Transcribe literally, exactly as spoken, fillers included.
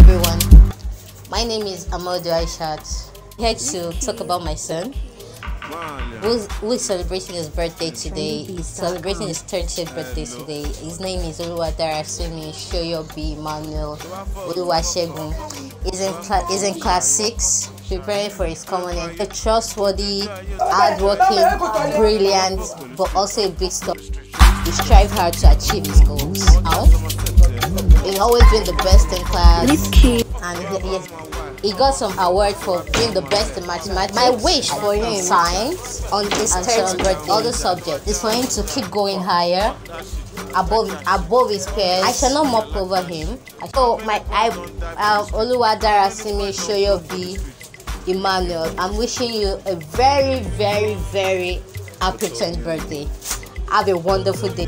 everyone. My name is Amodu Aishat. I'm here to talk about my son, who's, who is celebrating his birthday today. He's celebrating his thirtieth birthday today. His name is Oluwadarasimi Shoyobi Manuel Oluwashegun. He's in, he's in class six, preparing for his common end. A trustworthy, hardworking, brilliant, but also a big star. He strives hard to achieve his goals. Now, he's always been the best in class, and he, he got some award for being the best in mathematics. My wish for him, science, on his third birthday, other subjects, is for him to keep going higher, above above his peers. I shall not mop over him. So my I um, Oluwadarasimi Shoyobi Emmanuel, I'm wishing you a very, very, very happy tenth birthday. Have a wonderful day.